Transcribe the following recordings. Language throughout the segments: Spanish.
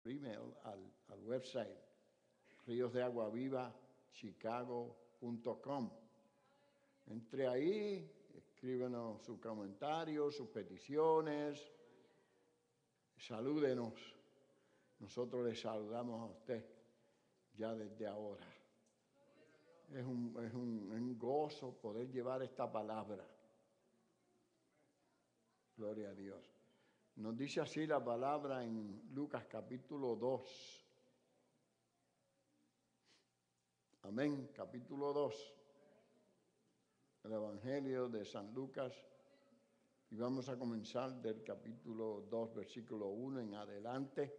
email al website riosdeaguavivachicago.com. Entre ahí, escríbenos sus comentarios, sus peticiones, salúdenos. Nosotros les saludamos a usted ya desde ahora. Es un gozo poder llevar esta palabra. Gloria a Dios. Nos dice así la palabra en Lucas capítulo 2. Amén, capítulo 2. El Evangelio de San Lucas. Y vamos a comenzar del capítulo 2, versículo 1 en adelante.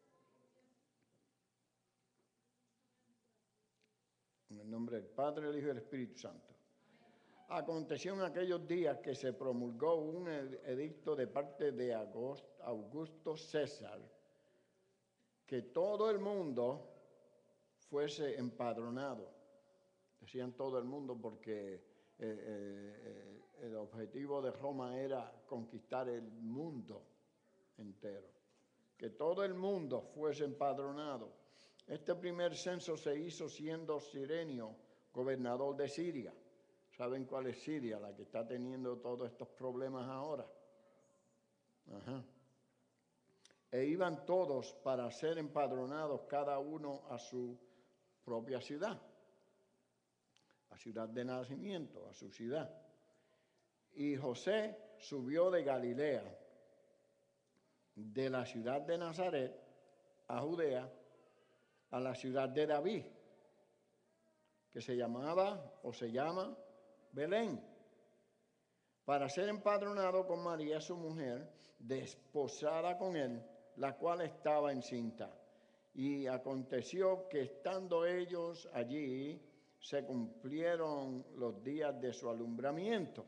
En el nombre del Padre, el Hijo y el Espíritu Santo. Aconteció en aquellos días que se promulgó un edicto de parte de Augusto César, que todo el mundo fuese empadronado. Decían todo el mundo porque el objetivo de Roma era conquistar el mundo entero. Que todo el mundo fuese empadronado. Este primer censo se hizo siendo Cirenio gobernador de Siria. ¿Saben cuál es Siria? La que está teniendo todos estos problemas ahora. Ajá. E iban todos para ser empadronados, cada uno a su propia ciudad. A ciudad de nacimiento, a su ciudad. Y José subió de Galilea, de la ciudad de Nazaret a Judea, a la ciudad de David, que se llamaba o se llama Belén, para ser empadronado con María, su mujer, desposada con él, la cual estaba encinta. Y aconteció que estando ellos allí, se cumplieron los días de su alumbramiento.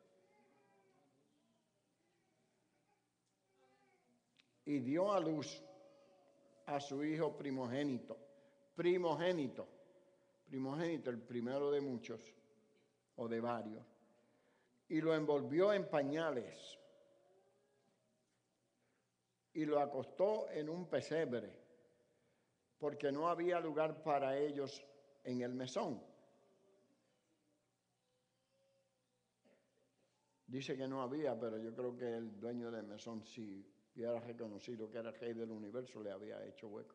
Y dio a luz a su hijo primogénito, el primero de muchos o de varios, y lo envolvió en pañales y lo acostó en un pesebre, porque no había lugar para ellos en el mesón. Dice que no había, pero yo creo que el dueño del mesón, si hubiera reconocido que era el rey del universo, le había hecho hueco.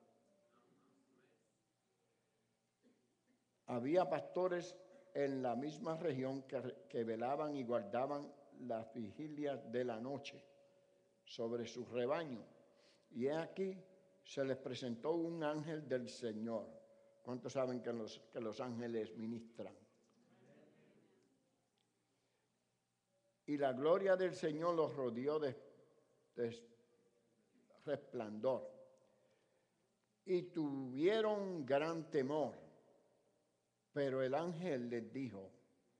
Había pastores en la misma región que velaban y guardaban las vigilias de la noche sobre su rebaño. Y he aquí, se les presentó un ángel del Señor. ¿Cuántos saben que los ángeles ministran? Y la gloria del Señor los rodeó de resplandor. Y tuvieron gran temor. Pero el ángel les dijo,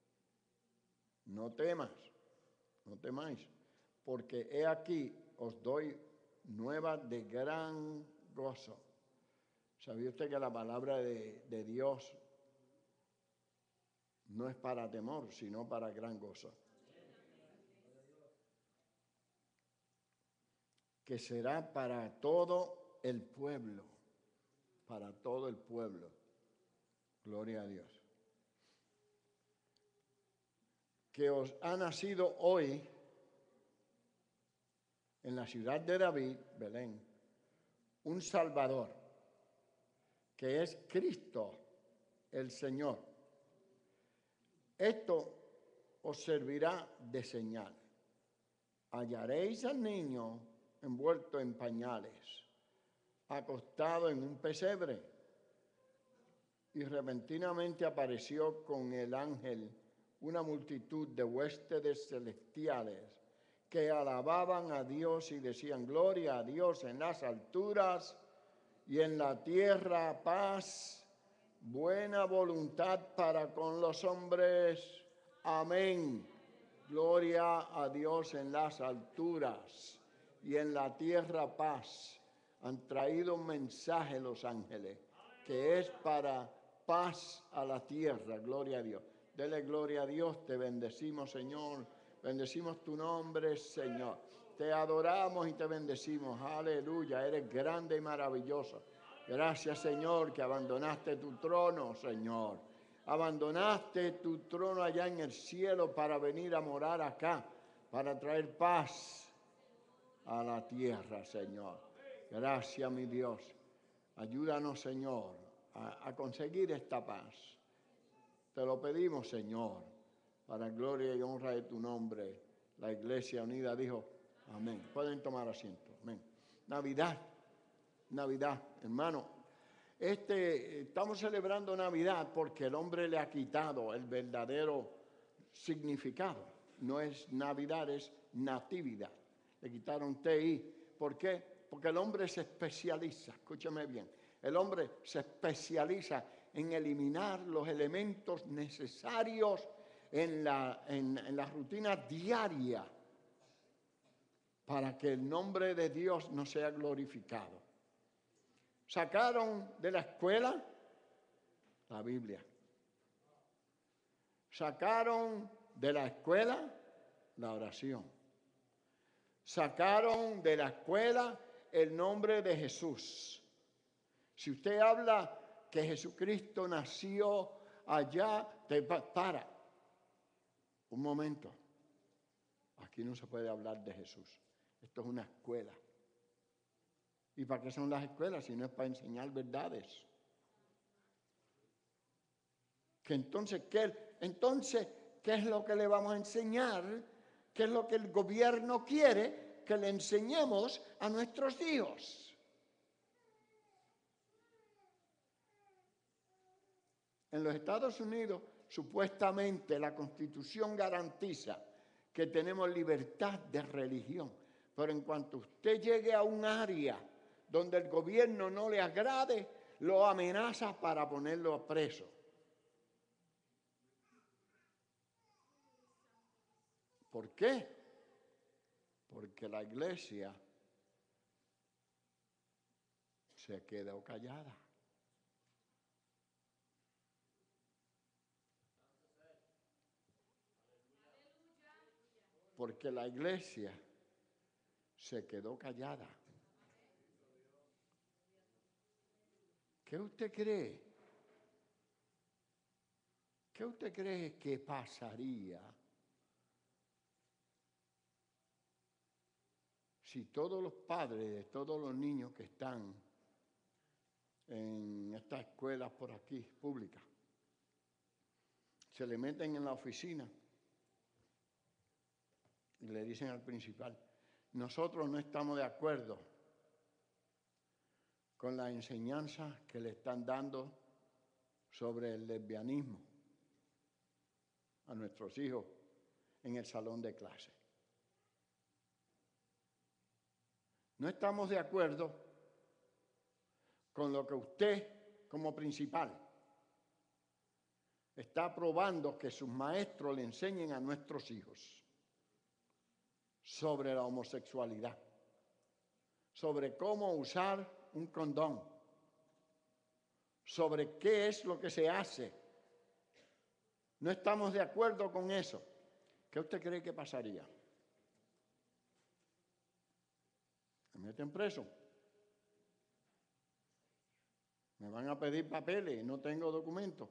no temáis, porque he aquí os doy nuevas de gran gozo. ¿Sabía usted que la palabra de Dios no es para temor, sino para gran gozo? Que será para todo el pueblo, Gloria a Dios. Que os ha nacido hoy en la ciudad de David, Belén, un Salvador, que es Cristo el Señor. Esto os servirá de señal. Hallaréis al niño envuelto en pañales, acostado en un pesebre. Y repentinamente apareció con el ángel una multitud de huéspedes celestiales que alababan a Dios y decían, gloria a Dios en las alturas y en la tierra paz, buena voluntad para con los hombres. Amén. Gloria a Dios en las alturas y en la tierra paz. Han traído un mensaje los ángeles que es para paz a la tierra, gloria a Dios. Dele gloria a Dios, te bendecimos, Señor. Bendecimos tu nombre, Señor. te adoramos y te bendecimos. Aleluya, eres grande y maravilloso. Gracias, Señor, que abandonaste tu trono, Señor. Abandonaste tu trono allá en el cielo para venir a morar acá, para traer paz a la tierra, Señor. Gracias, mi Dios. Ayúdanos, Señor, a conseguir esta paz. Te lo pedimos, Señor, para gloria y honra de tu nombre. La Iglesia Unida dijo, amén. Pueden tomar asiento, amén. Navidad, hermano. Estamos celebrando Navidad porque el hombre le ha quitado el verdadero significado. No es Navidad, es natividad. Le quitaron TI. ¿Por qué? Porque el hombre se especializa, escúchame bien, el hombre se especializa en eliminar los elementos necesarios en la rutina diaria para que el nombre de Dios no sea glorificado. Sacaron de la escuela la Biblia. Sacaron de la escuela la oración. Sacaron de la escuela el nombre de Jesús. Si usted habla que Jesucristo nació allá, para. Un momento. Aquí no se puede hablar de Jesús. Esto es una escuela. ¿Y para qué son las escuelas si no es para enseñar verdades? Entonces, ¿qué es lo que le vamos a enseñar? ¿Qué es lo que el gobierno quiere que le enseñemos a nuestros hijos? En los Estados Unidos, supuestamente, la Constitución garantiza que tenemos libertad de religión. Pero en cuanto usted llegue a un área donde el gobierno no le agrade, lo amenaza para ponerlo preso. ¿Por qué? Porque la iglesia se quedó callada. Porque la iglesia se quedó callada. ¿Qué usted cree? ¿Qué usted cree que pasaría si todos los padres de todos los niños que están en estas escuelas por aquí, públicas, se le meten en la oficina y le dicen al principal, nosotros no estamos de acuerdo con la enseñanza que le están dando sobre el lesbianismo a nuestros hijos en el salón de clase? No estamos de acuerdo con lo que usted, como principal, está aprobando que sus maestros le enseñen a nuestros hijos sobre la homosexualidad, sobre cómo usar un condón, sobre qué es lo que se hace. No estamos de acuerdo con eso. ¿Qué usted cree que pasaría? ¿Me meten preso? ¿Me van a pedir papeles y no tengo documentos?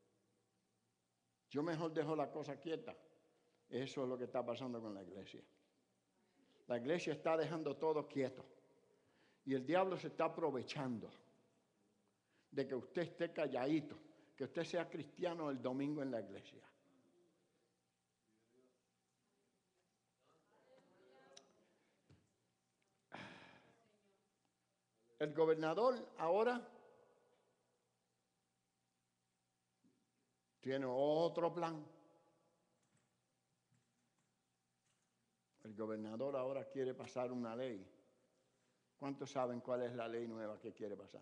Yo mejor dejo la cosa quieta. Eso es lo que está pasando con la iglesia. La iglesia está dejando todo quieto. Y el diablo se está aprovechando de que usted esté calladito, que usted sea cristiano el domingo en la iglesia. El gobernador ahora tiene otro plan. El gobernador ahora quiere pasar una ley. ¿Cuántos saben cuál es la ley nueva que quiere pasar?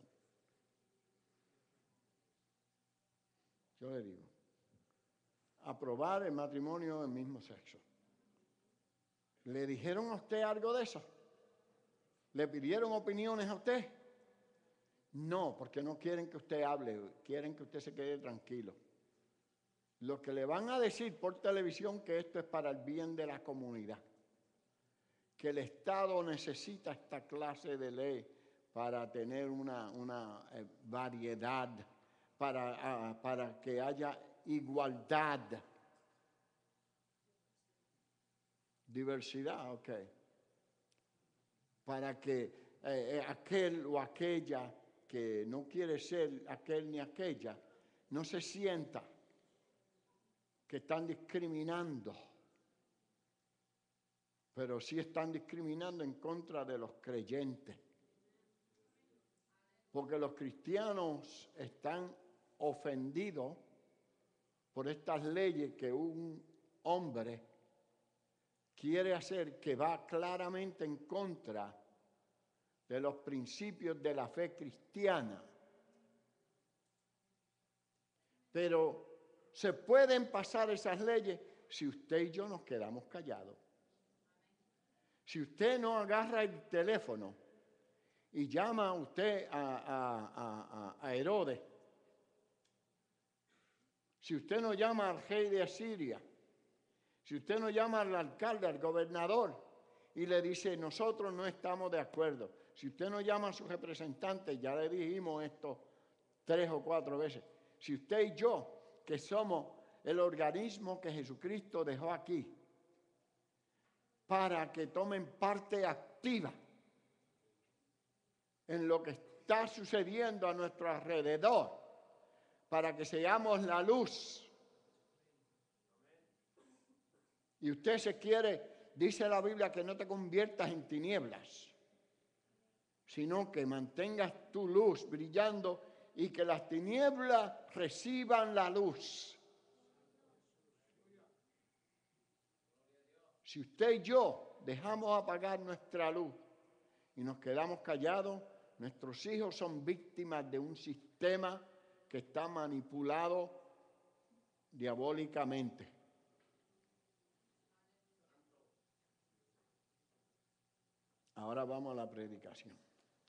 Yo le digo, aprobar el matrimonio del mismo sexo. ¿Le dijeron a usted algo de eso? ¿Le pidieron opiniones a usted? No, porque no quieren que usted hable, quieren que usted se quede tranquilo. Lo que le van a decir por televisión que esto es para el bien de la comunidad, que el Estado necesita esta clase de ley para tener una variedad, para que haya igualdad. Diversidad, ok. Para que aquel o aquella que no quiere ser aquel ni aquella no se sienta que están discriminando, pero sí están discriminando en contra de los creyentes. Porque los cristianos están ofendidos por estas leyes que un hombre quiere hacer, que va claramente en contra de los principios de la fe cristiana. Pero se pueden pasar esas leyes si usted y yo nos quedamos callados. Si usted no agarra el teléfono y llama a usted a Herodes, si usted no llama al rey de Asiria, si usted no llama al alcalde, al gobernador, y le dice, nosotros no estamos de acuerdo. Si usted no llama a sus representantes, ya le dijimos esto 3 o 4 veces. Si usted y yo, que somos el organismo que Jesucristo dejó aquí, para que tomen parte activa en lo que está sucediendo a nuestro alrededor, para que seamos la luz. Y usted se quiere, dice la Biblia, que no te conviertas en tinieblas, sino que mantengas tu luz brillando y que las tinieblas reciban la luz. Si usted y yo dejamos apagar nuestra luz y nos quedamos callados, nuestros hijos son víctimas de un sistema que está manipulado diabólicamente. Ahora vamos a la predicación.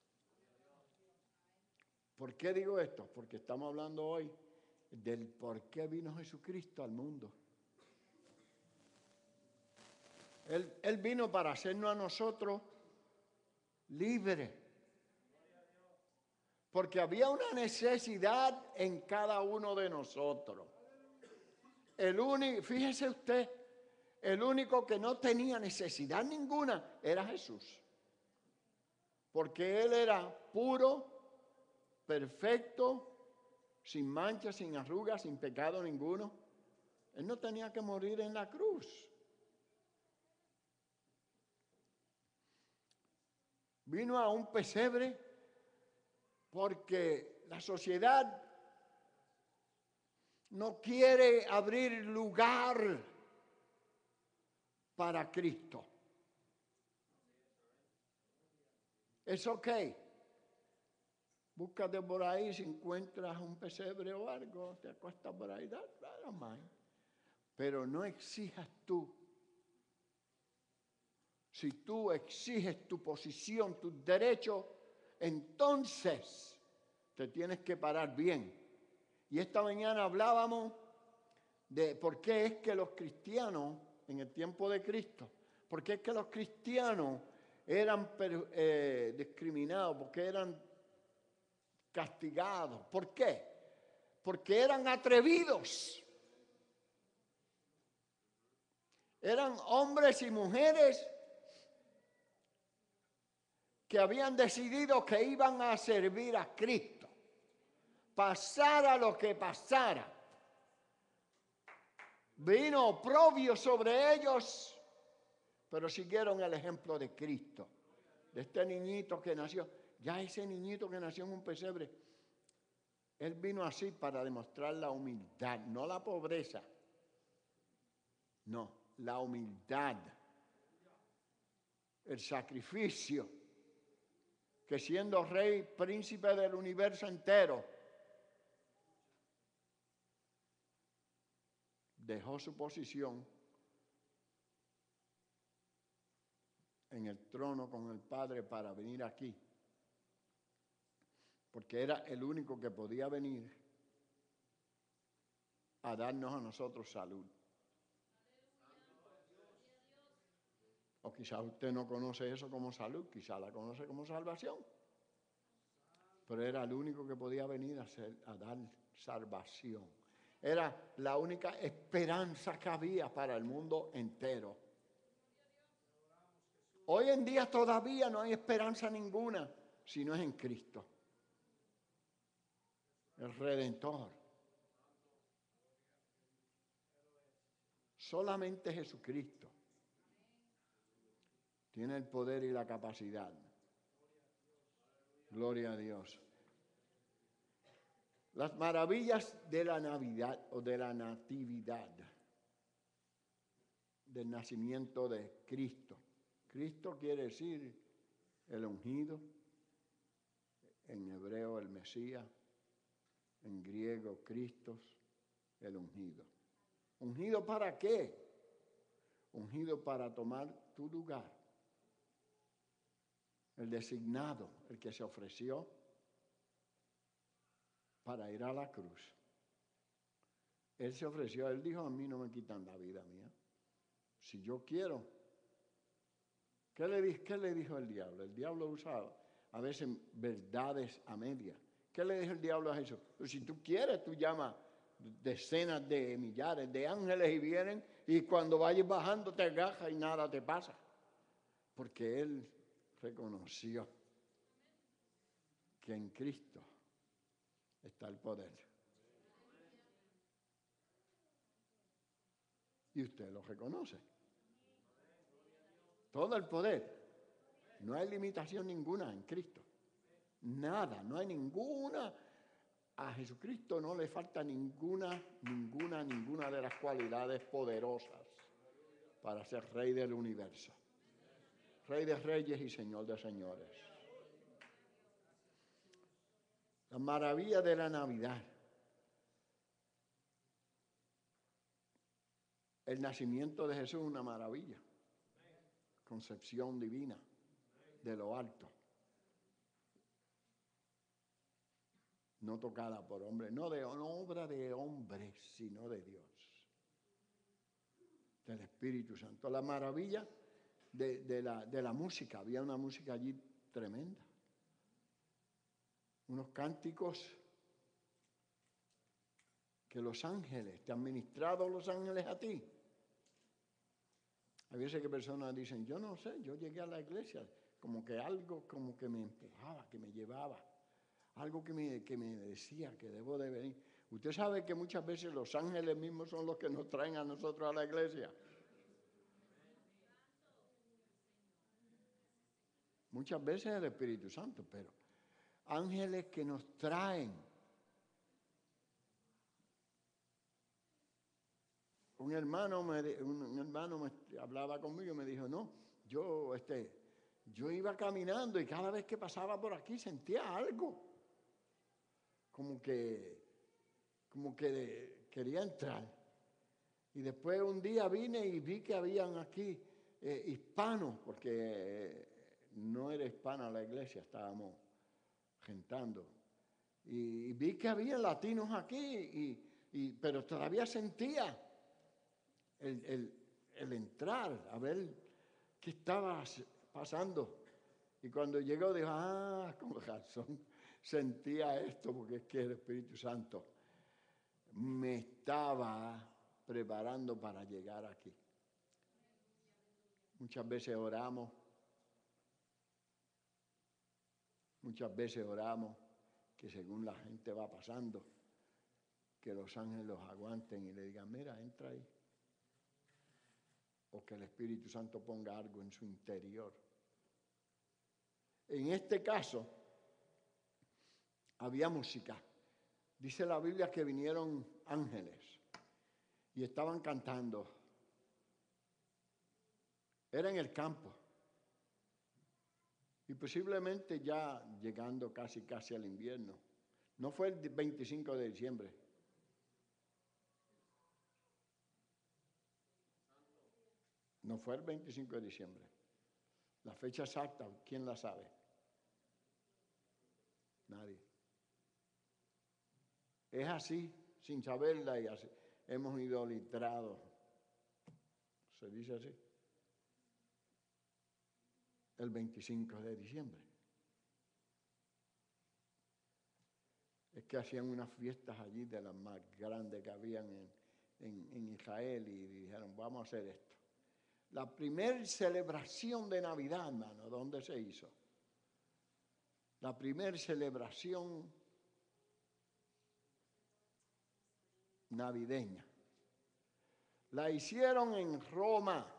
¿Por qué digo esto? Porque estamos hablando hoy del por qué vino Jesucristo al mundo. Él vino para hacernos a nosotros libres. Porque había una necesidad en cada uno de nosotros. Fíjese usted, el único que no tenía necesidad ninguna era Jesús. Porque Él era puro, perfecto, sin mancha, sin arrugas, sin pecado ninguno. Él no tenía que morir en la cruz. Vino a un pesebre porque la sociedad no quiere abrir lugar para Cristo. Es ok. Búscate por ahí, si encuentras un pesebre o algo, te acuestas por ahí, pero no exijas tú. Si tú exiges tu posición, tus derechos, entonces te tienes que parar bien. Y esta mañana hablábamos de por qué es que los cristianos, en el tiempo de Cristo, por qué es que los cristianos eran discriminados, por qué eran castigados. ¿Por qué? Porque eran atrevidos. Eran hombres y mujeres que habían decidido que iban a servir a Cristo, pasara lo que pasara. Vino oprobio sobre ellos, pero siguieron el ejemplo de Cristo, de este niñito que nació. Ya ese niñito que nació en un pesebre, él vino así para demostrar la humildad, no la pobreza, no, la humildad, el sacrificio, que siendo rey, príncipe del universo entero, dejó su posición en el trono con el Padre para venir aquí, porque era el único que podía venir a darnos a nosotros salud. O quizás usted no conoce eso como salud, quizás la conoce como salvación. Pero era el único que podía venir a dar salvación. Era la única esperanza que había para el mundo entero. Hoy en día todavía no hay esperanza ninguna si no es en Cristo, el Redentor. Solamente Jesucristo tiene el poder y la capacidad. Gloria a Dios. Las maravillas de la Navidad o de la Natividad, del nacimiento de Cristo. Cristo quiere decir el ungido, en hebreo el Mesías, en griego Cristos, el ungido. ¿Ungido para qué? Ungido para tomar tu lugar. El designado, el que se ofreció para ir a la cruz. Él se ofreció, él dijo, a mí no me quitan la vida mía. Si yo quiero. ¿Qué le dijo el diablo? El diablo usa a veces verdades a medias. ¿Qué le dijo el diablo a Jesús? Pues si tú quieres, tú llamas decenas de millares de ángeles y vienen, y cuando vayas bajando te agajas y nada te pasa. Porque él reconoció que en Cristo está el poder. Y usted lo reconoce. Todo el poder. No hay limitación ninguna en Cristo. Nada, no hay ninguna. A Jesucristo no le falta ninguna de las cualidades poderosas para ser Rey del universo. Rey de reyes y Señor de señores. La maravilla de la Navidad. El nacimiento de Jesús es una maravilla. Concepción divina de lo alto. No tocada por hombre, no obra de hombres, sino de Dios. Del Espíritu Santo. La maravilla de la música. Había una música allí tremenda. Unos cánticos que los ángeles, te han ministrado los ángeles a ti. Hay veces que personas dicen, yo no sé, yo llegué a la iglesia, como que algo como que me empujaba, que me llevaba, algo que me decía que debo de venir. Usted sabe que muchas veces los ángeles mismos son los que nos traen a nosotros a la iglesia. Muchas veces el Espíritu Santo, pero ángeles que nos traen. Un hermano me hablaba conmigo y me dijo, no, yo iba caminando y cada vez que pasaba por aquí sentía algo. Como que quería entrar. Y después un día vine y vi que habían aquí hispanos, porque no era hispana la iglesia, estábamos gentando. Y vi que había latinos aquí, pero todavía sentía el entrar, a ver qué estaba pasando. Y cuando llegó dijo, con razón, sentía esto, porque es que el Espíritu Santo me estaba preparando para llegar aquí. Muchas veces oramos que según la gente va pasando, que los ángeles los aguanten y le digan, mira, entra ahí. O que el Espíritu Santo ponga algo en su interior. En este caso, había música. Dice la Biblia que vinieron ángeles y estaban cantando. Era en el campo. Y posiblemente ya llegando casi al invierno. No fue el 25 de diciembre. No fue el 25 de diciembre. La fecha exacta, ¿quién la sabe? Nadie. Es así, sin saberla, y así. Hemos idolatrado. ¿Se dice así? el 25 de diciembre. Es que hacían unas fiestas allí de las más grandes que habían en Israel y dijeron, vamos a hacer esto. La primera celebración de Navidad, hermano, ¿dónde se hizo? La primera celebración navideña. La hicieron en Roma.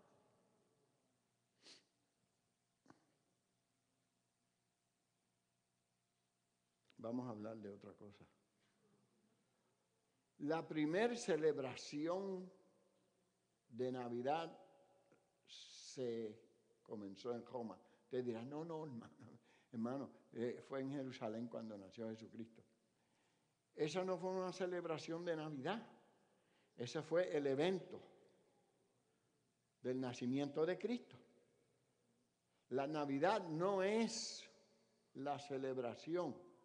Vamos a hablar de otra cosa. La primera celebración de Navidad se comenzó en Roma. Usted dirá, no, hermano, fue en Jerusalén cuando nació Jesucristo. Esa no fue una celebración de Navidad. Ese fue el evento del nacimiento de Cristo. La Navidad no es la celebración.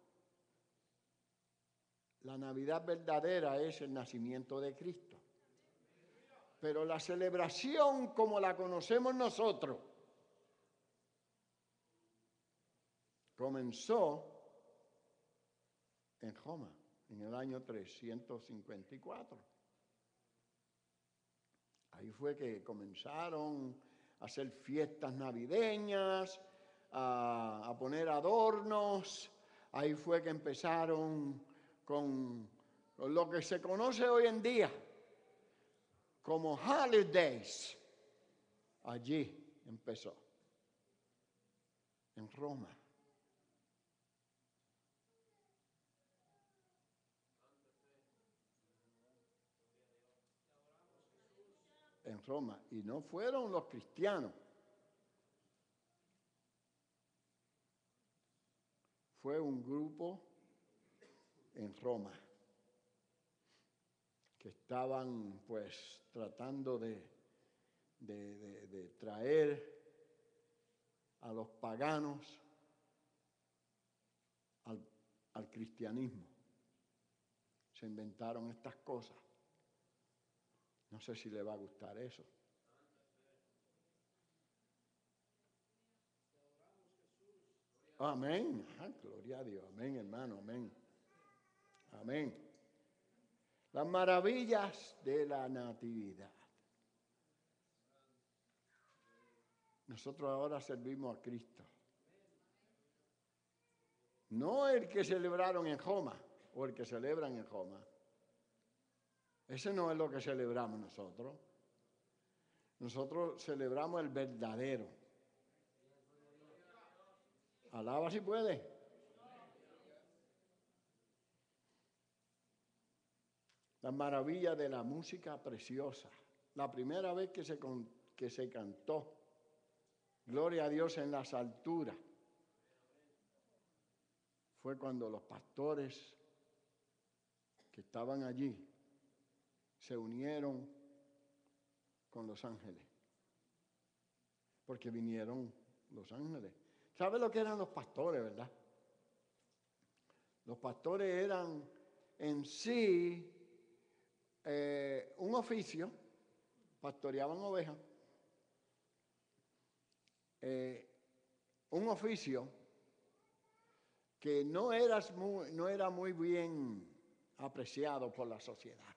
La Navidad verdadera es el nacimiento de Cristo. Pero la celebración como la conocemos nosotros comenzó en Roma, en el año 354. Ahí fue que comenzaron a hacer fiestas navideñas, a poner adornos. Ahí fue que empezaron con lo que se conoce hoy en día como holidays. Allí empezó, en Roma. En Roma, y no fueron los cristianos. Fue un grupo en Roma que estaban pues tratando de traer a los paganos al cristianismo. Se inventaron estas cosas. No sé si le va a gustar eso. Amén. Gloria a Dios. Amén, hermano. Amén. Amén. Las maravillas de la natividad. Nosotros ahora servimos a Cristo. No el que celebraron en Roma o el que celebran en Roma. Ese no es lo que celebramos nosotros. Nosotros celebramos el verdadero. Alaba si puede. La maravilla de la música preciosa. La primera vez que se cantó Gloria a Dios en las alturas fue cuando los pastores que estaban allí se unieron con los ángeles, porque vinieron los ángeles. ¿Sabe lo que eran los pastores, verdad? Los pastores eran en sí un oficio, pastoreaban ovejas, un oficio que no era muy bien apreciado por la sociedad.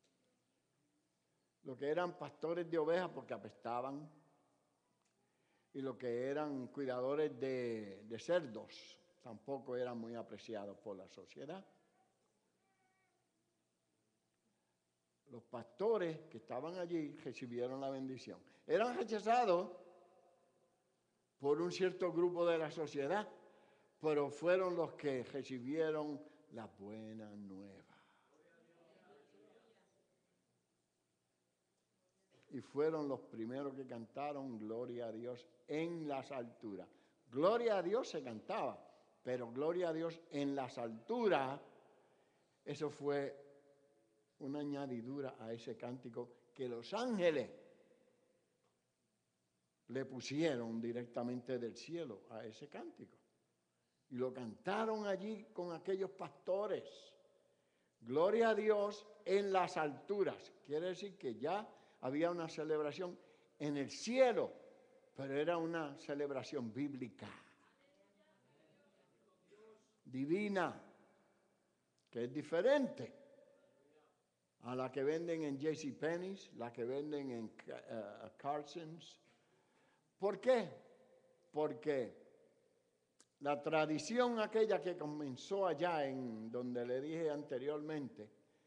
Lo que eran pastores de ovejas porque apestaban, y lo que eran cuidadores de cerdos tampoco eran muy apreciados por la sociedad. Los pastores que estaban allí recibieron la bendición. Eran rechazados por un cierto grupo de la sociedad, pero fueron los que recibieron la buena nueva. Y fueron los primeros que cantaron Gloria a Dios en las alturas. Gloria a Dios se cantaba, pero Gloria a Dios en las alturas, eso fue una añadidura a ese cántico que los ángeles le pusieron directamente del cielo a ese cántico. Y lo cantaron allí con aquellos pastores. Gloria a Dios en las alturas. Quiere decir que ya había una celebración en el cielo Pero era una celebración bíblica, divina, que es diferente a la que venden en JCPenney's, la que venden en Carson's. ¿Por qué? Porque la tradición aquella que comenzó allá en donde le dije anteriormente,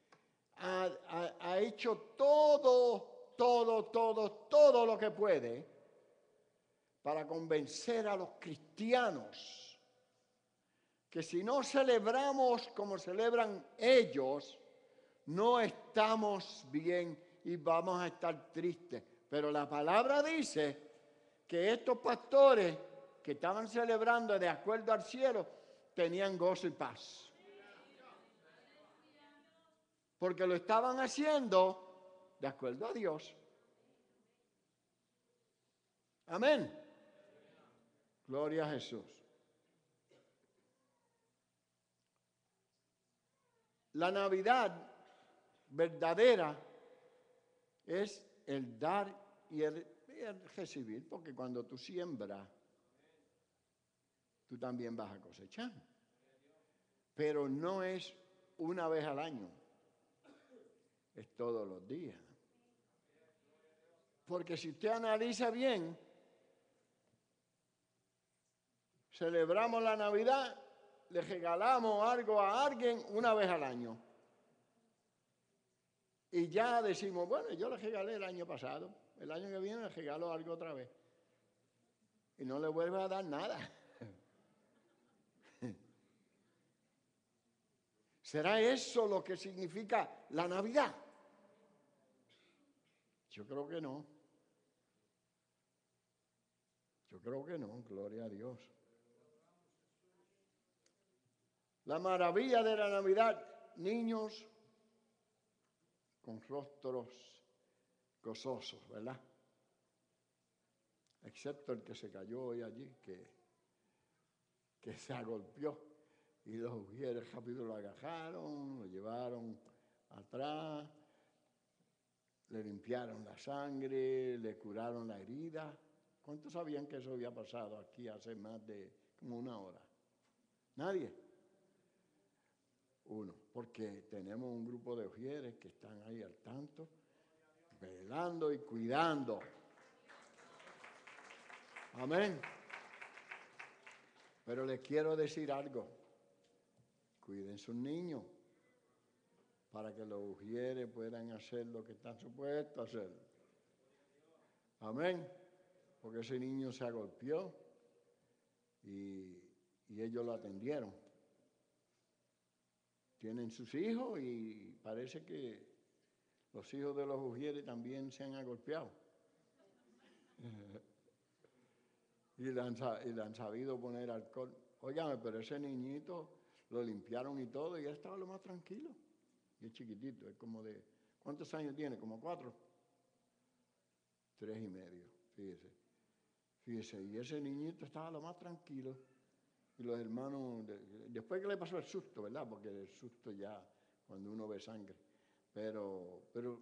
ha hecho todo lo que puede para convencer a los cristianos que si no celebramos como celebran ellos, no estamos bien y vamos a estar tristes. Pero la palabra dice que estos pastores que estaban celebrando de acuerdo al cielo tenían gozo y paz. Porque lo estaban haciendo de acuerdo a Dios. Amén. Gloria a Jesús. La Navidad verdadera es el dar y el recibir, porque cuando tú siembras, tú también vas a cosechar. Pero no es una vez al año, es todos los días. Porque si usted analiza bien, celebramos la Navidad, le regalamos algo a alguien una vez al año. Y ya decimos, bueno, yo le regalé el año pasado, el año que viene le regalo algo otra vez. Y no le vuelve a dar nada. ¿Será eso lo que significa la Navidad? Yo creo que no. Yo creo que no, gloria a Dios. La maravilla de la Navidad, niños con rostros gozosos, ¿verdad? Excepto el que se cayó hoy allí, que se agolpeó y los ujieres rápido lo agarraron, lo llevaron atrás, le limpiaron la sangre, le curaron la herida. ¿Cuántos sabían que eso había pasado aquí hace más de como una hora? ¿Nadie? Uno, porque tenemos un grupo de ujieres que están ahí al tanto, velando y cuidando. Amén. Pero les quiero decir algo. Cuiden sus niños para que los ujieres puedan hacer lo que están supuestos a hacer. Amén. Porque ese niño se agolpeó y ellos lo atendieron. Tienen sus hijos y parece que los hijos de los ujieres también se han agolpeado. Y le han sabido poner alcohol. Óigame, pero ese niñito lo limpiaron y todo y él estaba lo más tranquilo. Y es chiquitito, es como de... ¿Cuántos años tiene? ¿Como 4? 3 y medio, fíjese. Fíjese, y ese niñito estaba lo más tranquilo. Y los hermanos, después que le pasó el susto, ¿verdad? Porque el susto ya, cuando uno ve sangre. Pero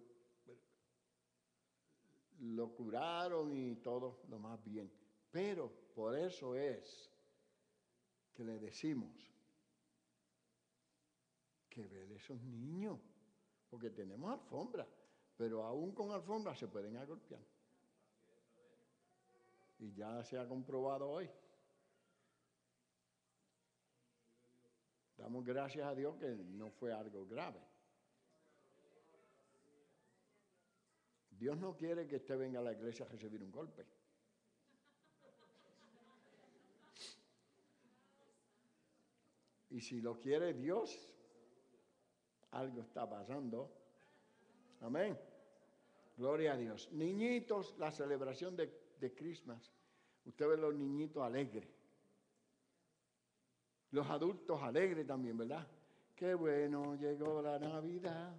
lo curaron y todo lo más bien. Pero por eso es que le decimos que vele esos niños. Porque tenemos alfombra, pero aún con alfombra se pueden agolpear. Y ya se ha comprobado hoy. Damos gracias a Dios que no fue algo grave. Dios no quiere que usted venga a la iglesia a recibir un golpe. Y si lo quiere Dios, algo está pasando. Amén. Gloria a Dios. Niñitos, la celebración de Christmas. Usted ve los niñitos alegres. Los adultos alegres también, ¿verdad? Qué bueno, llegó la Navidad.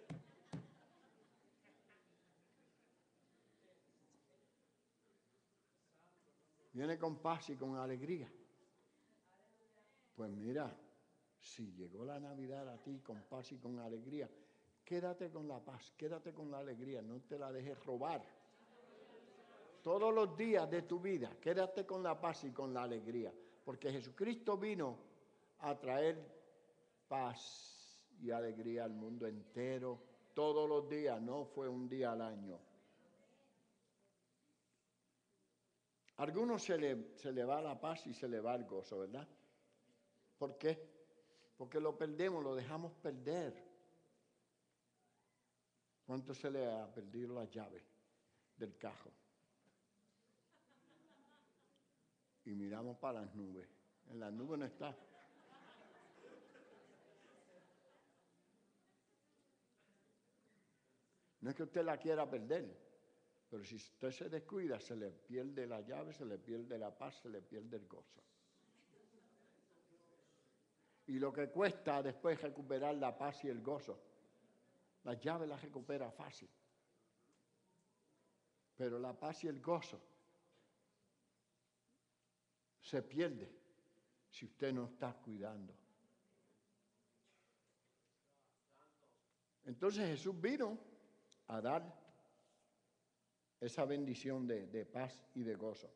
Viene con paz y con alegría. Pues mira, si llegó la Navidad a ti con paz y con alegría, quédate con la paz, quédate con la alegría, no te la dejes robar. Todos los días de tu vida, quédate con la paz y con la alegría, porque Jesucristo vino a traer paz y alegría al mundo entero, todos los días, no fue un día al año. A algunos se le va la paz y se le va el gozo, ¿verdad? ¿Por qué? Porque lo perdemos, lo dejamos perder. ¿Cuánto se le ha perdido la llave del carro? Y miramos para las nubes. En las nubes no está. No es que usted la quiera perder, pero si usted se descuida, se le pierde la llave, se le pierde la paz, se le pierde el gozo. Y lo que cuesta después recuperar la paz y el gozo, la llave la recupera fácil. Pero la paz y el gozo se pierde si usted no está cuidando. Entonces Jesús vino a dar esa bendición de paz y de gozo.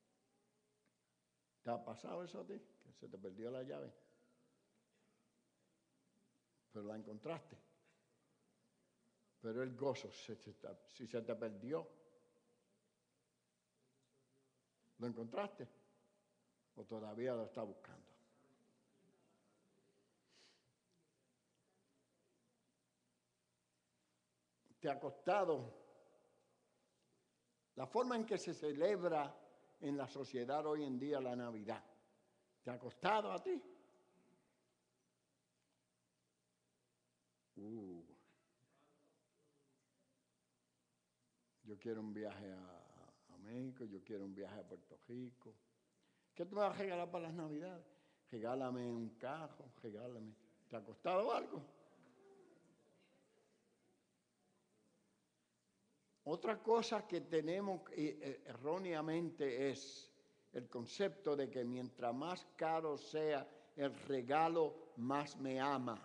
¿Te ha pasado eso a ti? Que se te perdió la llave. Pero la encontraste. Pero el gozo, si se te perdió, ¿lo encontraste? ¿O todavía lo estás buscando? ¿Te ha costado la forma en que se celebra en la sociedad hoy en día la Navidad? ¿Te ha costado a ti? Yo quiero un viaje a México, yo quiero un viaje a Puerto Rico. ¿Qué tú me vas a regalar para las Navidades? Regálame un carro, regálame. ¿Te ha costado algo? Otra cosa que tenemos erróneamente es el concepto de que mientras más caro sea el regalo, más me ama.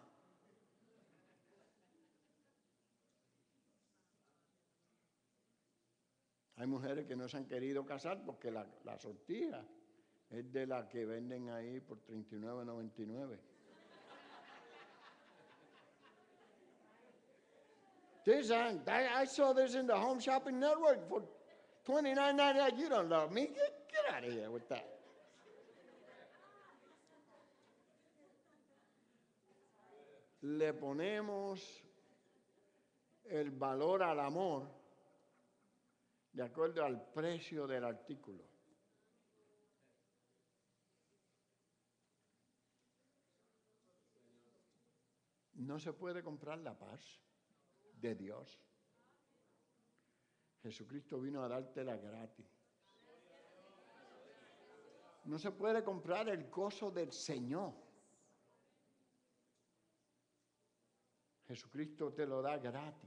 Hay mujeres que no se han querido casar porque la sortija es de la que venden ahí por $39.99. I saw this in the Home Shopping Network for $29.99. You don't love me. Get out of here with that. Le ponemos el valor al amor de acuerdo al precio del artículo. No se puede comprar la paz de Dios. Jesucristo vino a dártela gratis. No se puede comprar el gozo del Señor. Jesucristo te lo da gratis.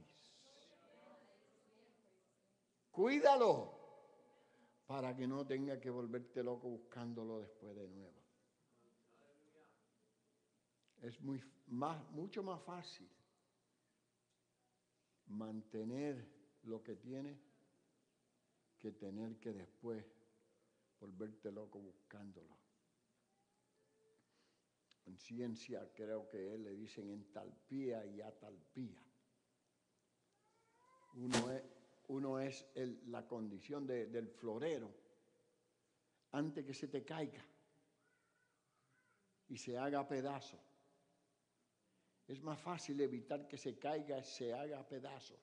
Cuídalo para que no tenga que volverte loco buscándolo después de nuevo. Es mucho más fácil mantener lo que tienes que tener que después volverte loco buscándolo. En ciencia creo que le dicen entalpía y atalpía. Uno es la condición del florero antes que se te caiga y se haga pedazo. Es más fácil evitar que se caiga y se haga pedazo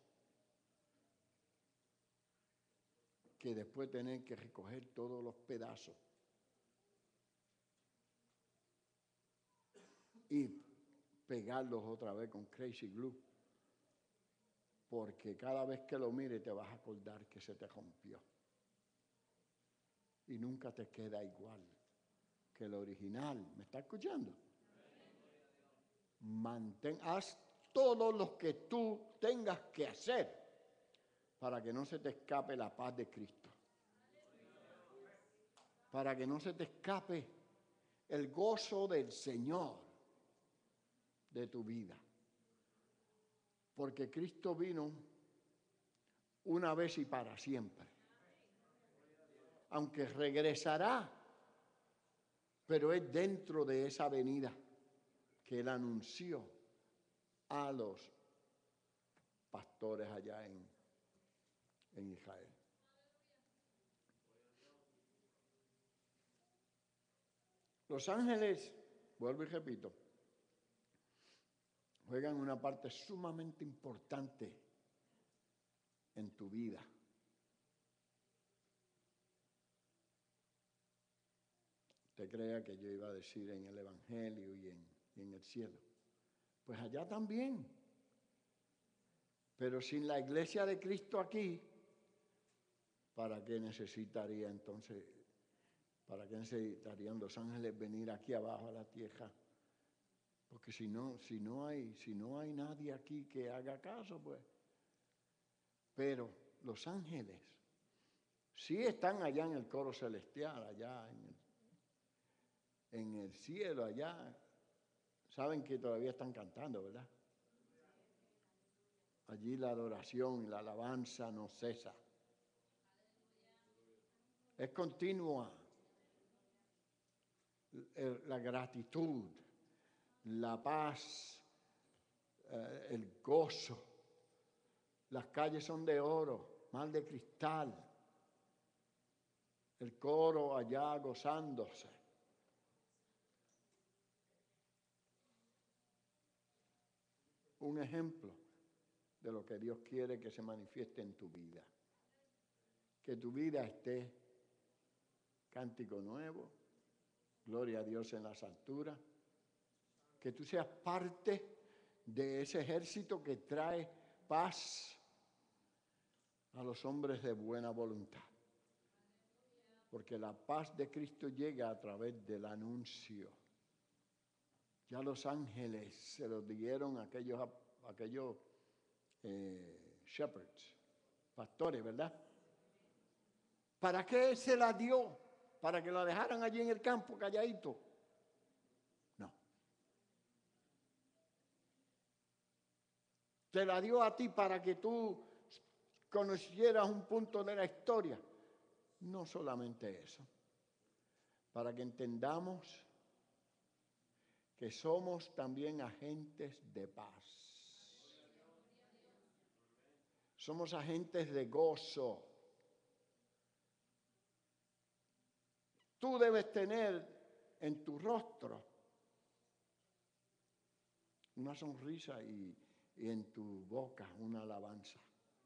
que después tener que recoger todos los pedazos y pegarlos otra vez con Crazy Glue, porque cada vez que lo mires te vas a acordar que se te rompió y nunca te queda igual que el original. ¿Me está escuchando? Haz todo lo que tú tengas que hacer para que no se te escape la paz de Cristo, para que no se te escape el gozo del Señor de tu vida. Porque Cristo vino una vez y para siempre. aunque regresará, pero es dentro de esa venida que Él anunció a los pastores allá en Israel. Los ángeles, vuelvo y repito, juegan una parte sumamente importante en tu vida. Usted crea que yo iba a decir en el Evangelio y en el cielo. Pues allá también. Pero sin la iglesia de Cristo aquí, ¿para qué necesitaría entonces, para qué necesitarían los ángeles venir aquí abajo a la tierra? Porque si no hay nadie aquí que haga caso, pues. Pero los ángeles sí están allá en el coro celestial, allá en el cielo, allá. Saben que todavía están cantando, ¿verdad? Allí la adoración y la alabanza no cesa. Es continua. La gratitud, la paz, el gozo. Las calles son de oro, mal de cristal. El coro allá gozándose. Un ejemplo de lo que Dios quiere que se manifieste en tu vida. Que tu vida esté cántico nuevo, gloria a Dios en las alturas. Que tú seas parte de ese ejército que trae paz a los hombres de buena voluntad. Porque la paz de Cristo llega a través del anuncio. Ya los ángeles se lo dieron a aquellos shepherds, pastores, ¿verdad? ¿Para qué se la dio? ¿Para que la dejaran allí en el campo calladito? No. Te la dio a ti para que tú conocieras un punto de la historia. No solamente eso. Para que entendamos que somos también agentes de paz. Somos agentes de gozo. Tú debes tener en tu rostro una sonrisa y en tu boca una alabanza.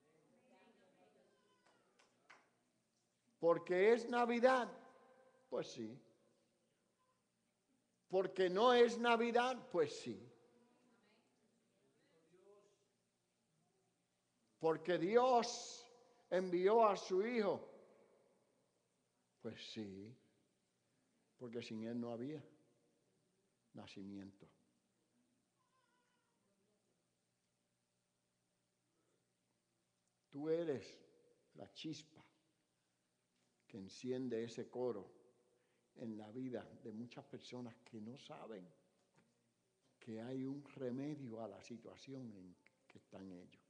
Porque es Navidad, pues sí. Porque no es Navidad, pues sí. Porque Dios envió a su Hijo, pues sí. Porque sin Él no había nacimiento. Tú eres la chispa que enciende ese coro en la vida de muchas personas que no saben que hay un remedio a la situación en que están ellos.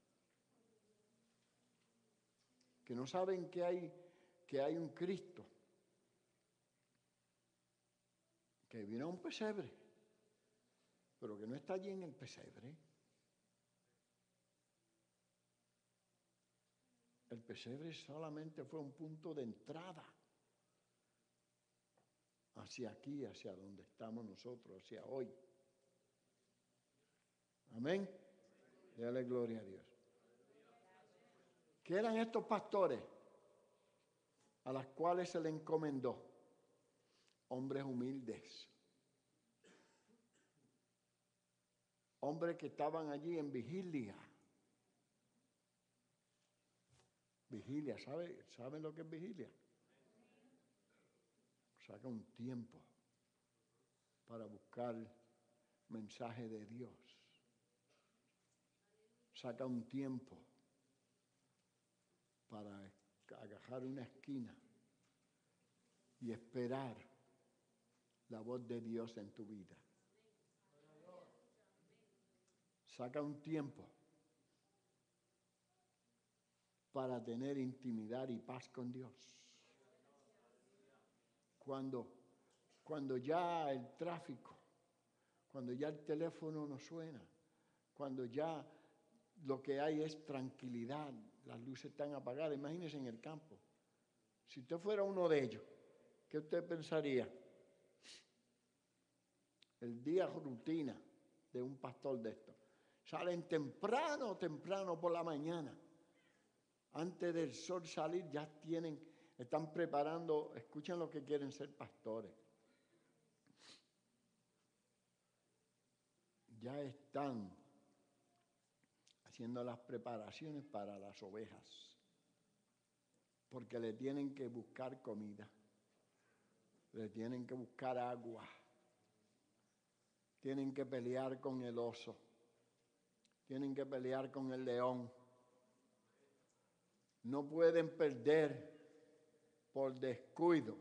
Que no saben que hay un Cristo que vino a un pesebre, pero que no está allí en el pesebre. El pesebre solamente fue un punto de entrada hacia aquí, hacia donde estamos nosotros, hacia hoy. Amén. Dale gloria a Dios. ¿Qué eran estos pastores a los cuales se le encomendó? Hombres humildes. Hombres que estaban allí en vigilia. Vigilia, ¿saben lo que es vigilia? Saca un tiempo para buscar mensaje de Dios. Saca un tiempo para agarrar una esquina y esperar la voz de Dios en tu vida. Saca un tiempo para tener intimidad y paz con Dios. cuando ya el tráfico, cuando ya el teléfono no suena, cuando ya lo que hay es tranquilidad, las luces están apagadas. Imagínese en el campo. Si usted fuera uno de ellos, ¿qué usted pensaría? El día rutina de un pastor de esto. Salen temprano por la mañana. Antes del sol salir ya están preparando, escuchen lo que quieren ser pastores. Ya están haciendo las preparaciones para las ovejas, porque le tienen que buscar comida, le tienen que buscar agua, tienen que pelear con el oso, tienen que pelear con el león. No pueden perder por descuido.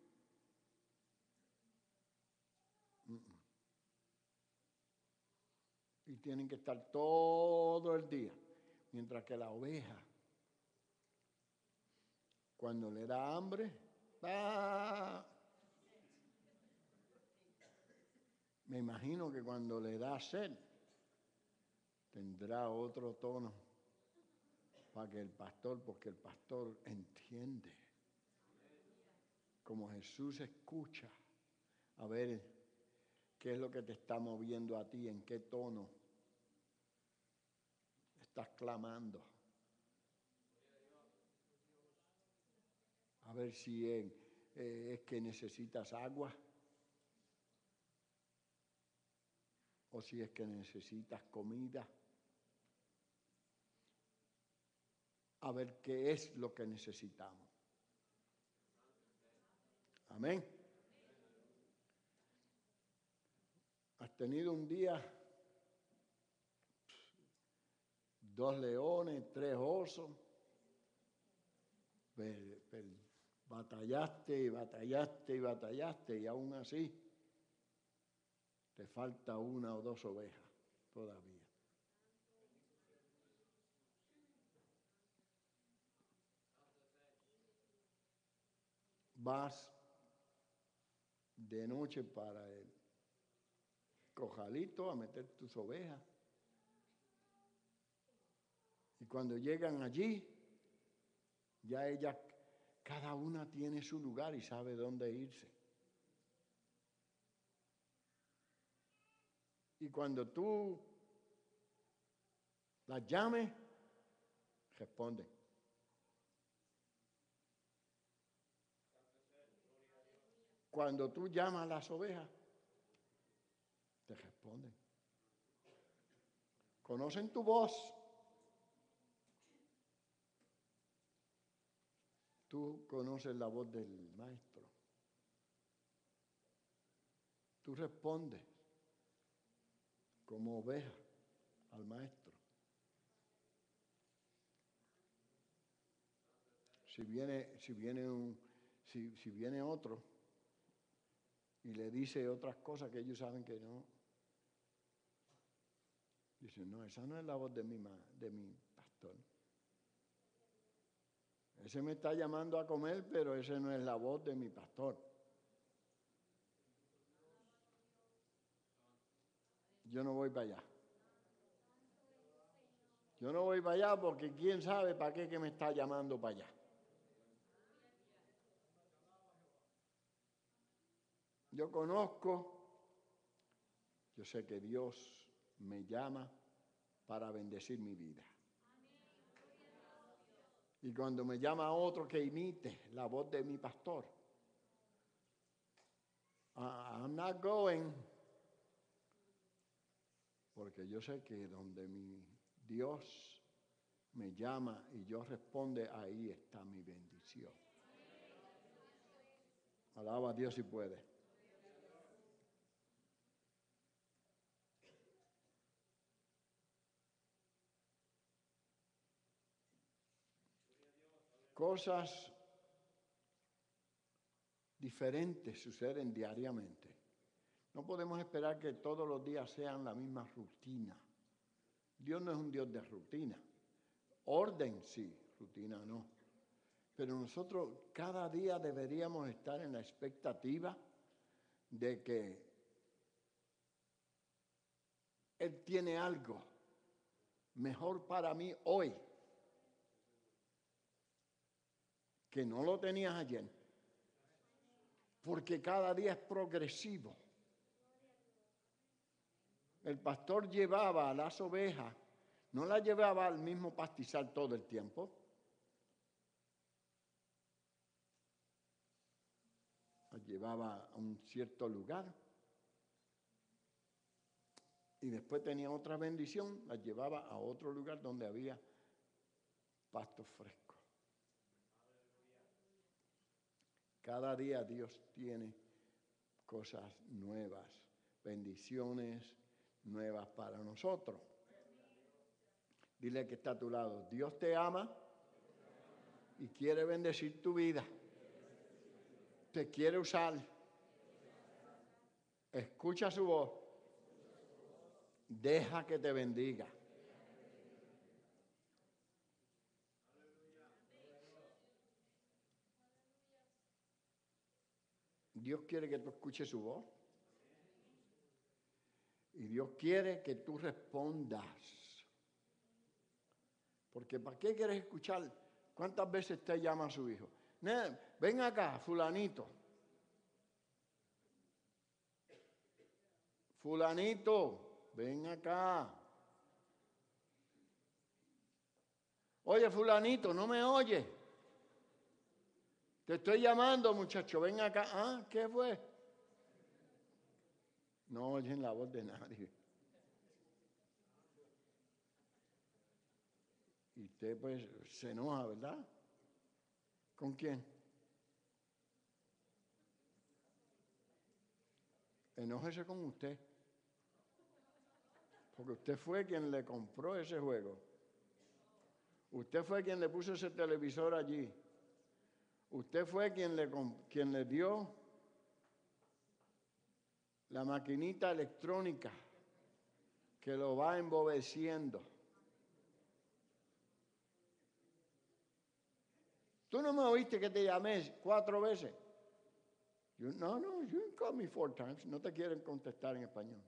Y tienen que estar todo el día. Mientras que la oveja, cuando le da hambre, me imagino que cuando le da sed, tendrá otro tono para que porque el pastor entiende. Como Jesús escucha, a ver qué es lo que te está moviendo a ti, en qué tono estás clamando. A ver si es que necesitas agua o si es que necesitas comida. A ver qué es lo que necesitamos. Amén. Has tenido un día 2 leones, 3 osos, batallaste y aún así te falta 1 o 2 ovejas todavía. Vas de noche para el cojalito a meter tus ovejas. Y cuando llegan allí, ya cada una tiene su lugar y sabe dónde irse. Y cuando tú las llames, responden. Cuando tú llamas a las ovejas, te responden. Conocen tu voz. Tú conoces la voz del maestro. Tú respondes como oveja al maestro. Si viene otro y le dice otras cosas que ellos saben que no, dicen, no, esa no es la voz de mi pastor. Ese me está llamando a comer, pero esa no es la voz de mi pastor. Yo no voy para allá. Yo no voy para allá porque quién sabe para qué que me está llamando para allá. Yo sé que Dios me llama para bendecir mi vida. Y cuando me llama a otro que imite la voz de mi pastor, I'm not going, porque yo sé que donde mi Dios me llama y yo responde, ahí está mi bendición. Alaba a Dios si puede. Cosas diferentes suceden diariamente. No podemos esperar que todos los días sean la misma rutina. Dios no es un Dios de rutina. Orden sí, rutina no. Pero nosotros cada día deberíamos estar en la expectativa de que Él tiene algo mejor para mí hoy que no lo tenías ayer. Porque cada día es progresivo. El pastor llevaba a las ovejas, no las llevaba al mismo pastizal todo el tiempo. Las llevaba a un cierto lugar. Y después tenía otra bendición, las llevaba a otro lugar donde había pasto fresco. Cada día Dios tiene cosas nuevas, bendiciones nuevas para nosotros. Dile que está a tu lado, Dios te ama y quiere bendecir tu vida. Te quiere usar. Escucha su voz. Deja que te bendiga. Dios quiere que tú escuches su voz. Y Dios quiere que tú respondas. Porque ¿para qué quieres escuchar? ¿Cuántas veces te llama a su hijo? Ven acá, fulanito. Fulanito, ven acá. Oye, fulanito, ¿no me oye? Te estoy llamando, muchacho, ven acá. Ah, ¿qué fue? No oyen la voz de nadie. Y usted pues se enoja, ¿verdad? ¿Con quién? Enójese con usted. Porque usted fue quien le compró ese juego. Usted fue quien le puso ese televisor allí. Usted fue quien le dio la maquinita electrónica que lo va embobeciendo. ¿Tú no me oíste que te llamé 4 veces? No, you didn't call me 4 times. No te quieren contestar en español.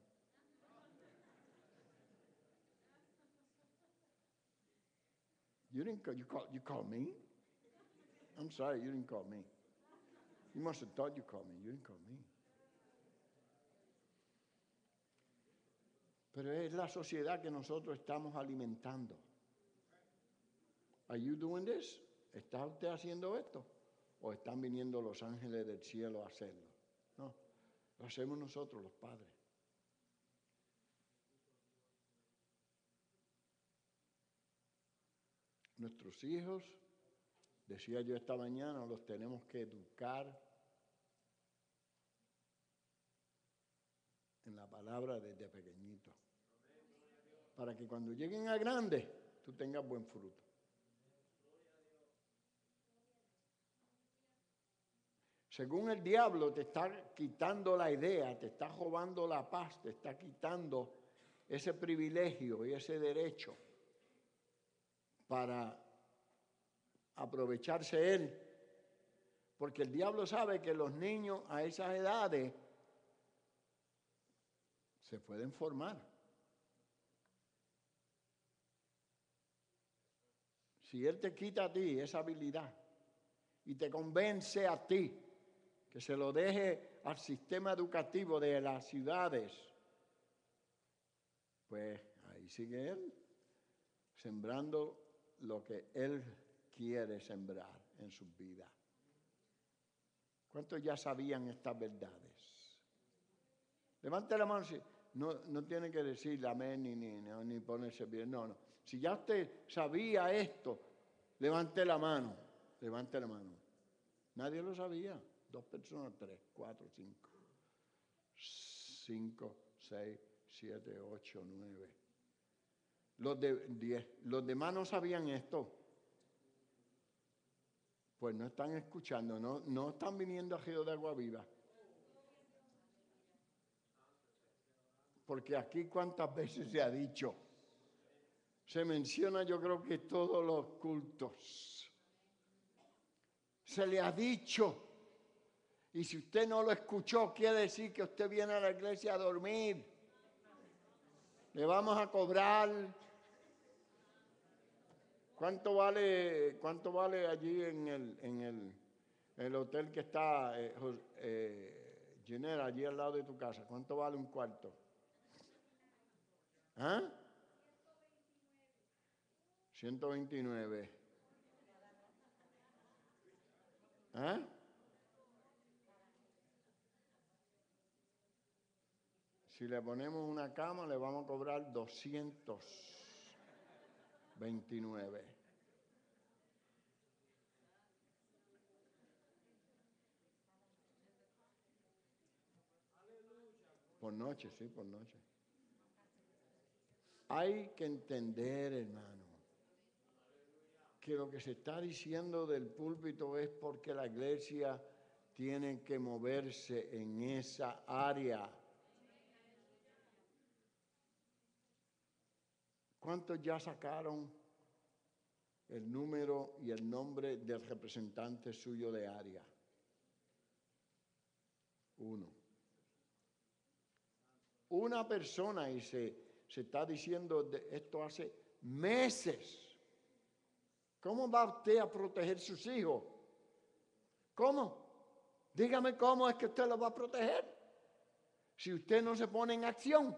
You called me? I'm sorry, you didn't call me. You must have thought you called me. You didn't call me. Pero es la sociedad que nosotros estamos alimentando. Are you doing this? ¿Está usted haciendo esto? ¿O están viniendo los ángeles del cielo a hacerlo? No, lo hacemos nosotros los padres. Nuestros hijos, decía yo esta mañana, los tenemos que educar en la palabra desde pequeñito. Para que cuando lleguen a grandes, tú tengas buen fruto. Según el diablo te está quitando la idea, te está robando la paz, te está quitando ese privilegio y ese derecho para aprovecharse él. Porque el diablo sabe que los niños a esas edades se pueden formar. Si él te quita a ti esa habilidad y te convence a ti que se lo deje al sistema educativo de las ciudades, pues ahí sigue él, sembrando lo que él quiere sembrar en sus vidas. ¿Cuántos ya sabían estas verdades? Levante la mano. No tiene que decir amén ni ponerse bien. No. Si ya usted sabía esto, levante la mano. Levante la mano. Nadie lo sabía. 2 personas, 3, 4, 5, 5, 6, 7, 8, 9. Los de 10. Los demás no sabían esto. Pues no están escuchando, no están viniendo a Río de Agua Viva. Porque aquí cuántas veces se ha dicho, se menciona yo creo que todos los cultos. Se le ha dicho. Y si usted no lo escuchó, quiere decir que usted viene a la iglesia a dormir. Le vamos a cobrar. ¿Cuánto vale allí en el hotel que está, Ginera, allí al lado de tu casa? ¿Cuánto vale un cuarto? ¿Ah? 129. ¿Ah? Si le ponemos una cama, le vamos a cobrar 229. Por noche, sí, por noche. Hay que entender, hermano, que lo que se está diciendo del púlpito es porque la iglesia tiene que moverse en esa área. ¿Cuántos ya sacaron el número y el nombre del representante suyo de área? 1. Una persona, y se está diciendo esto hace meses. ¿Cómo va usted a proteger sus hijos? ¿Cómo? Dígame cómo es que usted los va a proteger si usted no se pone en acción.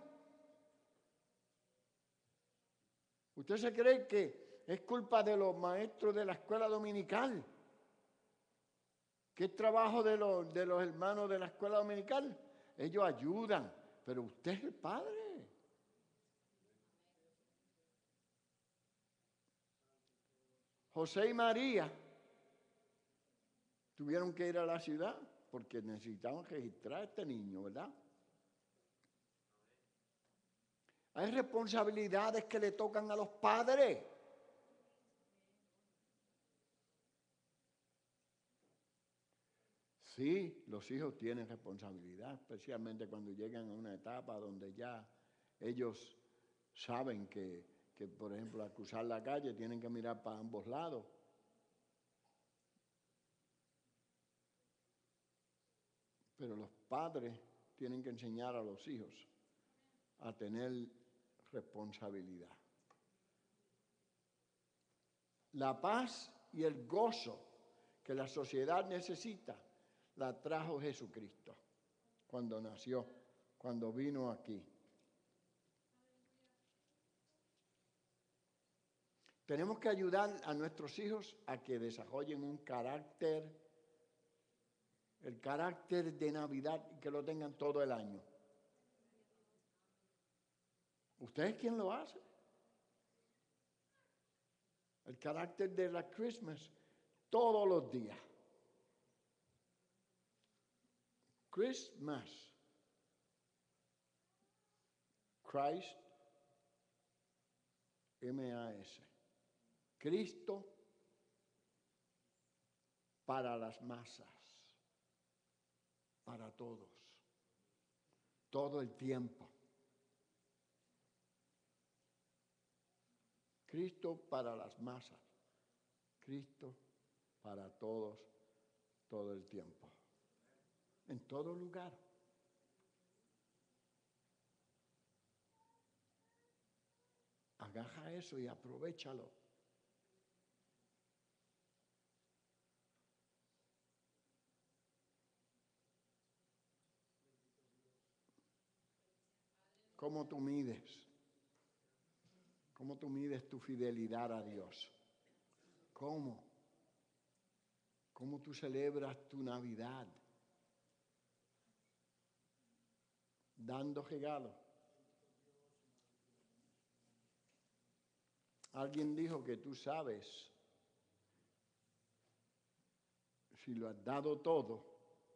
¿Usted se cree que es culpa de los maestros de la escuela dominical? ¿Qué es trabajo de los hermanos de la escuela dominical? Ellos ayudan, pero usted es el padre. José y María tuvieron que ir a la ciudad porque necesitaban registrar a este niño, ¿verdad? Hay responsabilidades que le tocan a los padres. Sí, los hijos tienen responsabilidad, especialmente cuando llegan a una etapa donde ya ellos saben que por ejemplo, al cruzar la calle tienen que mirar para ambos lados. Pero los padres tienen que enseñar a los hijos a tener responsabilidad. La paz y el gozo que la sociedad necesita la trajo Jesucristo cuando nació, cuando vino aquí. Tenemos que ayudar a nuestros hijos a que desarrollen un carácter, el carácter de Navidad, y que lo tengan todo el año. ¿Usted es quien lo hace? El carácter de la Christmas todos los días. Christmas. Christ, M-A-S. Cristo para las masas, para todos, todo el tiempo. Cristo para las masas, Cristo para todos, todo el tiempo, en todo lugar. Agarra eso y aprovéchalo. ¿Cómo tú mides? ¿Cómo tú mides tu fidelidad a Dios? ¿Cómo? ¿Cómo tú celebras tu Navidad? Dando regalos. Alguien dijo que tú sabes si lo has dado todo,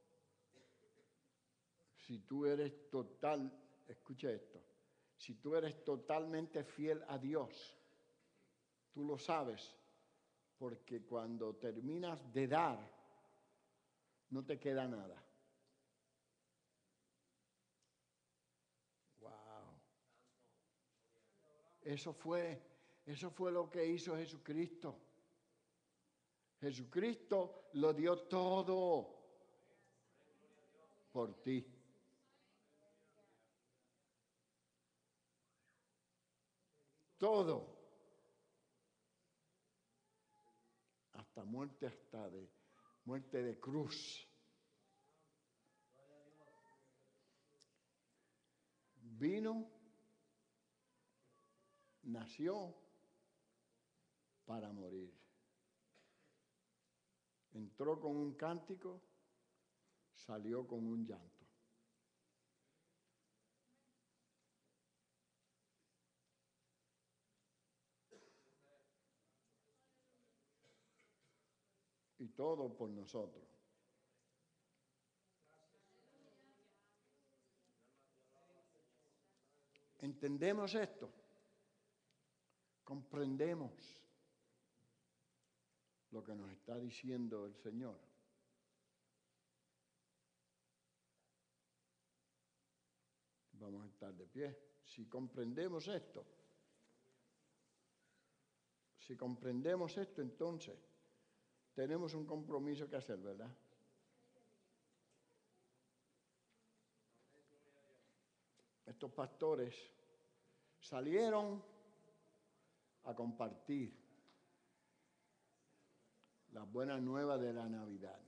si tú eres total, escucha esto, si tú eres totalmente fiel a Dios, tú lo sabes, porque cuando terminas de dar, no te queda nada. Wow. Eso fue lo que hizo Jesucristo. Jesucristo lo dio todo por ti. Todo. Hasta muerte de cruz. Vino, nació para morir. Entró con un cántico, salió con un llanto. Y todo por nosotros. ¿Entendemos esto? ¿Comprendemos lo que nos está diciendo el Señor? Vamos a estar de pie. Si comprendemos esto, entonces tenemos un compromiso que hacer, ¿verdad? Estos pastores salieron a compartir las buenas nuevas de la Navidad,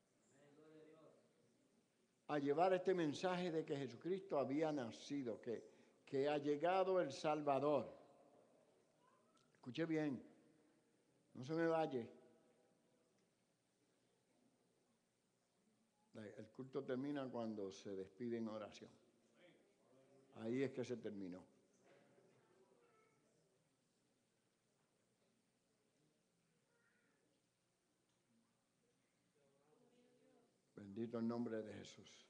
a llevar este mensaje de que Jesucristo había nacido, que ha llegado el Salvador. Escuche bien, no se me vaya. El culto termina cuando se despide en oración. Ahí es que se terminó. Bendito el nombre de Jesús.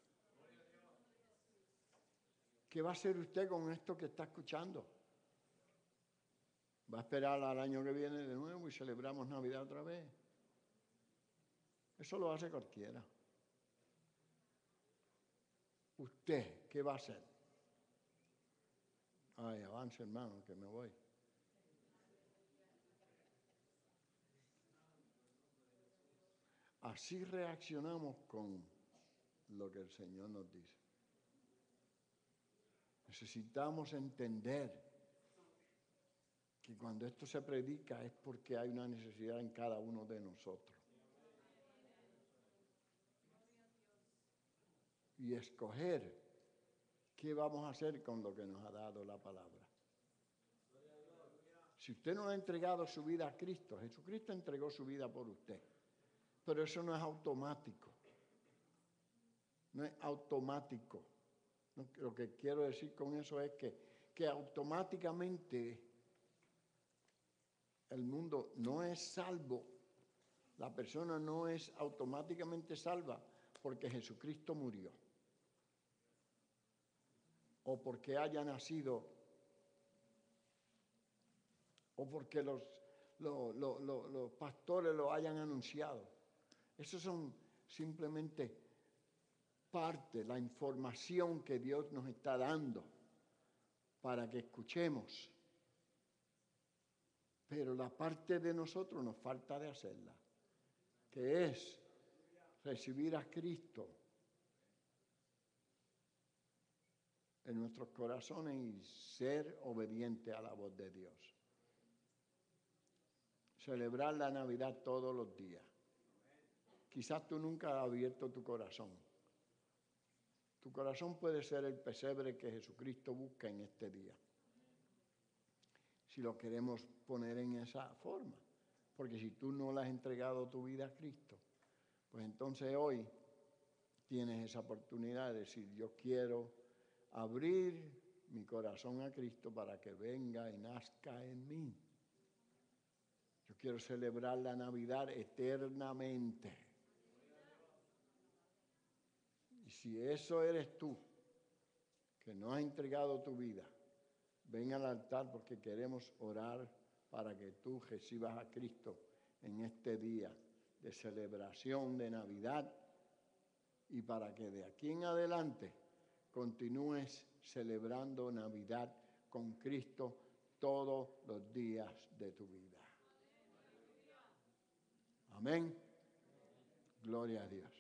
¿Qué va a hacer usted con esto que está escuchando? ¿Va a esperar al año que viene de nuevo y celebramos Navidad otra vez? Eso lo hace cualquiera. ¿Usted qué va a hacer? Ay, avance, hermano, que me voy. Así reaccionamos con lo que el Señor nos dice. Necesitamos entender que cuando esto se predica es porque hay una necesidad en cada uno de nosotros. Y escoger qué vamos a hacer con lo que nos ha dado la palabra. Si usted no ha entregado su vida a Cristo, Jesucristo entregó su vida por usted. Pero eso no es automático. No es automático. Lo que quiero decir con eso es que automáticamente el mundo no es salvo. La persona no es automáticamente salva porque Jesucristo murió. O porque haya nacido. O porque los pastores lo hayan anunciado. Eso son simplemente parte, la información que Dios nos está dando para que escuchemos. Pero la parte de nosotros nos falta de hacerla, que es recibir a Cristo en nuestros corazones y ser obediente a la voz de Dios. Celebrar la Navidad todos los días. Quizás tú nunca has abierto tu corazón. Tu corazón puede ser el pesebre que Jesucristo busca en este día. Si lo queremos poner en esa forma. Porque si tú no le has entregado tu vida a Cristo, pues entonces hoy tienes esa oportunidad de decir, yo quiero abrir mi corazón a Cristo para que venga y nazca en mí. Yo quiero celebrar la Navidad eternamente. Y si eso eres tú, que no has entregado tu vida, ven al altar porque queremos orar para que tú recibas a Cristo en este día de celebración de Navidad y para que de aquí en adelante continúes celebrando Navidad con Cristo todos los días de tu vida. Amén. Gloria a Dios.